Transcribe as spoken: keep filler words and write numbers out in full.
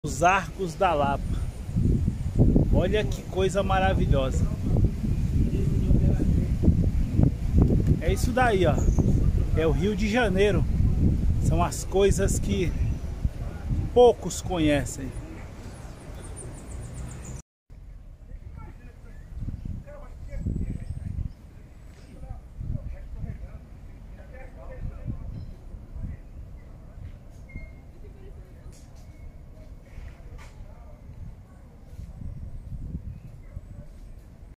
Os Arcos da Lapa. Olha que coisa maravilhosa. É isso daí, ó. É o Rio de Janeiro. São as coisas que poucos conhecem.